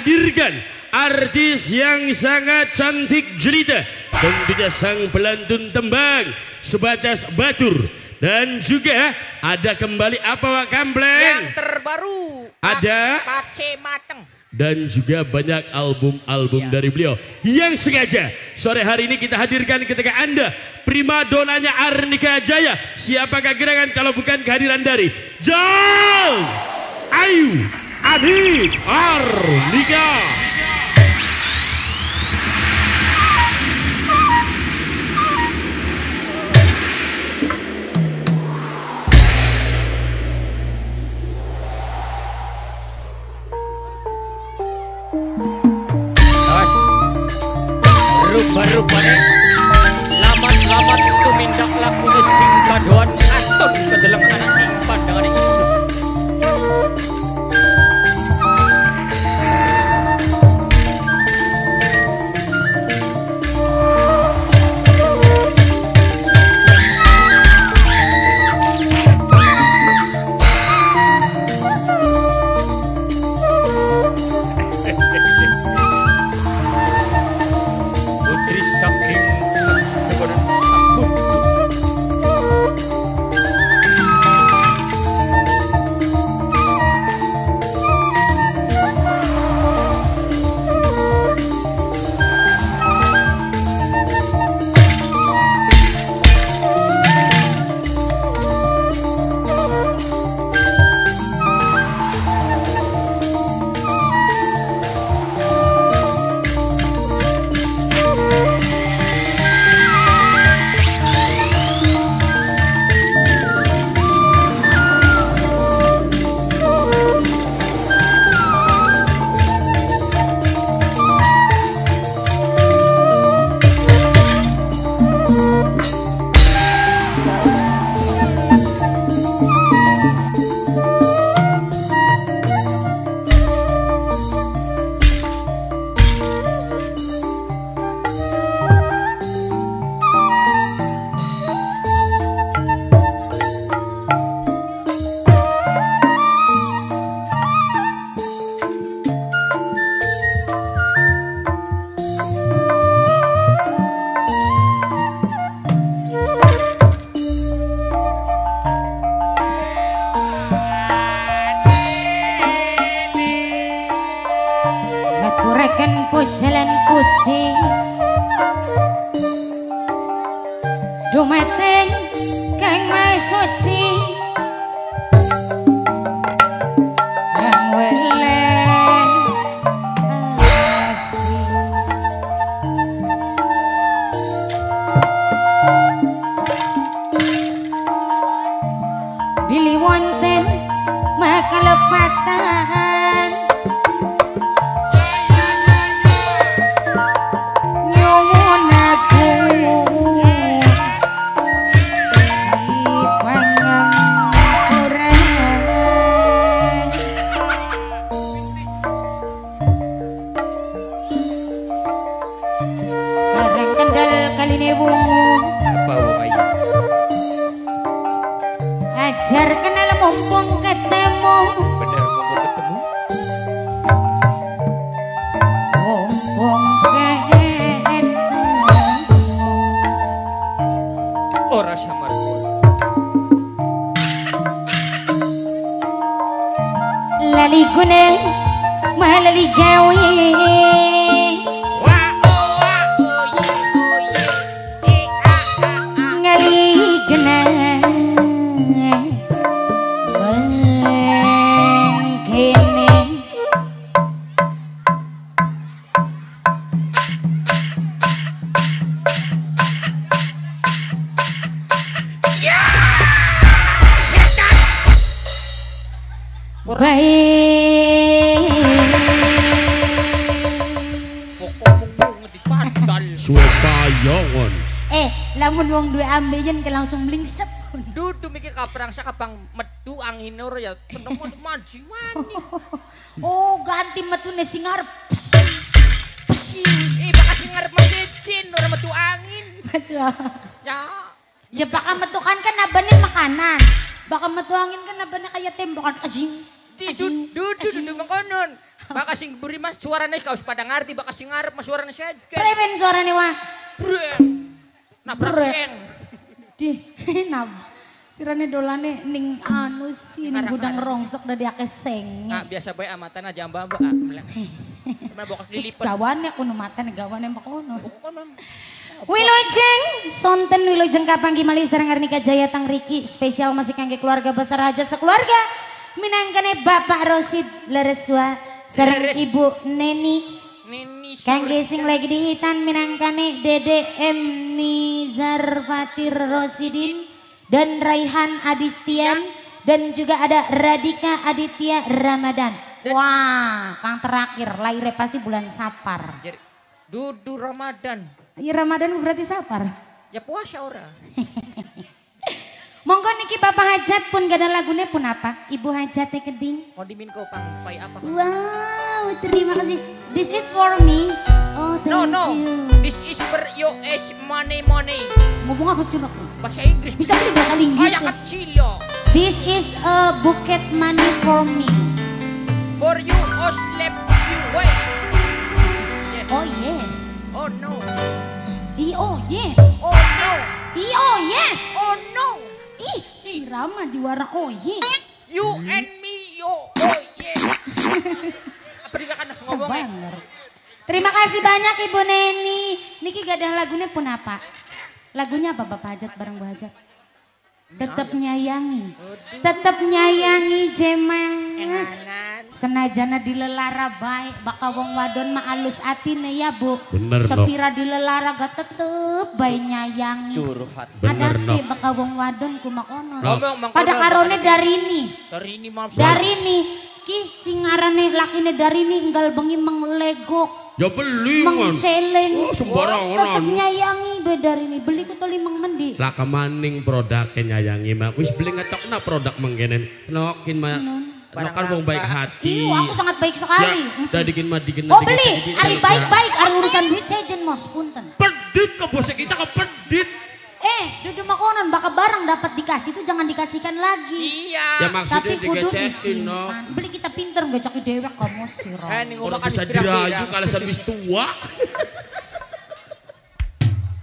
hadirkan artis yang sangat cantik jelita, tentunya sang pelantun tembang Sebatas Batur. Dan juga ada kembali apa Wak Kampleng? Yang terbaru ada Pace Mateng. Dan juga banyak album-album dari beliau yang sengaja sore hari ini kita hadirkan ketika Anda prima donanya Arnika Jaya. Siapakah gerangan kalau bukan kehadiran dari Jong Ayu Adik Arnika. Rupa-rupanya lamat-lamat tumindak lakunya sing kadoan atun kedeleng anak ing pandangan isu. Jalan kucing dumateng kang maha suci kang weles asih bilih wonten makalepatan ajar kenal mumpung ketemu. Bener mumpung ketemu. Mumpung ketemu. Ora samar. Lali gune malali gawe. Lamun wong duwe ambeien ke langsung blingsep. Dudu mikir kaprang sak abang metu angin ora ya penemu majiwani. Oh, ganti metune sing ngarep. Bakal sing ngarep mecin ora metu angin. Betul. Ya. Ya bakal metu kan abane makanan. Bakal metu angin kan abane kayak tembakan. Dudu mengkonon. Baka sing buri mas suaranya kau pada ngerti baka sing ngarep mas suaranya saja. Preven suaranya wa. Breng. Nabrak seng. Di nab. Sirane dolane ning anu sih ning gudang rongsok dari ake seng. Nah biasa bae amatan aja mbak. Karena bokas Wis dilipet. gawane kuno mata gawane makono. Wilujeng, sonten wilujeng kapanggi malih sareng Arnika Jaya Tang Riki spesial masih kangge keluarga besar aja sekeluarga. Minangkane Bapak Rosid Lereswa sareng Ibu Neni. Nini Kangge sing lagi dihitan minangkane Dede M Nizar Fatir Rosidin dan Raihan Adistian dan juga ada Radika Aditya Ramadan. Wah, kang terakhir lahirnya pasti bulan Sapar. Dudu Ramadan. Ya Ramadan berarti Sapar. Ya puasa ora. Monggo niki Bapak Hajat pun gak ada lagunya pun apa? Ibu Hajatnya keding. Mau dimin kau pangpai apa? Wow, terima kasih. This is for me. Oh, thank No. you. This is for US money. Ngomong apa sih nak? Bahasa Inggris. Bisa beli bahasa Inggris. Kayak kecil yo. This is a bucket money for me. For you, oh slap you way. Yes. Oh yes. Oh no. Oh yes. Oh no. Oh yes. Oh no. Ih, si Rama di warna oh yes. You and me, yo. Oh yes. Apa dia kan ngomongnya? Sebanger. Terima kasih banyak Ibu Neni. Niki gak ada lagunya pun apa? Lagunya apa Bapak Hajat bareng Bu Hajat? Tetap nyayangi. Tetap nyayangi Jemas. Senajana dilelara baik baka wong wadon mah alus atine ya Bu. Bener, Sepira dilelara gak tetep baik nyayangi. Curhat. Bener, Ada baka wong wadon kumakono. Ngomong, Pada karone dari ini. Dari ini maaf. Dari ini. Ki singarane lakine dari ini enggal bengi menglegok. Ya beli man. Mengceleng. Oh, sembarangan. Tetep nyayangi be dari ini. Beli ku toli mang mendi. Lah kemaning produknya nyayangi mah. Wis beli ngetokna produk menggenen. Nokin mah. Nokan wong baik hati. Iya, aku sangat baik sekali. Ya, dah dikin mah dikin. Oh beli, hari baik-baik, hari urusan duit saya jen mos punten. Pedit ke bosnya kita ke pedit. Duduk makonan baka barang dapat dikasih itu jangan dikasihkan lagi. Iya. Ya maksudnya Tapi kudu digecekin no. disimpan. Beli kita pinter ngecaki dewek kamu sih. Ini Orang ngomong bisa dirayu kalasan wis tua.